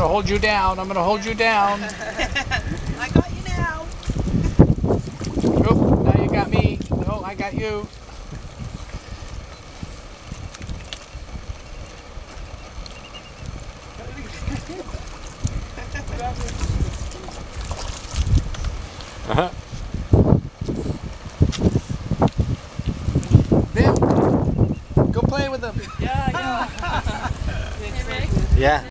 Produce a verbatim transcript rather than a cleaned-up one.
gonna hold you down. I'm gonna hold you down. I got you now. Oh, now you got me. No, I got you. Uh-huh. Vim, go play with them. Yeah, yeah. Yeah.